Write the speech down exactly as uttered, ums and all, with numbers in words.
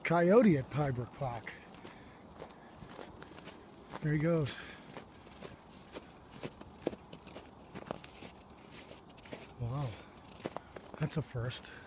coyote at Pybrook Park. There he goes. Wow, that's a first.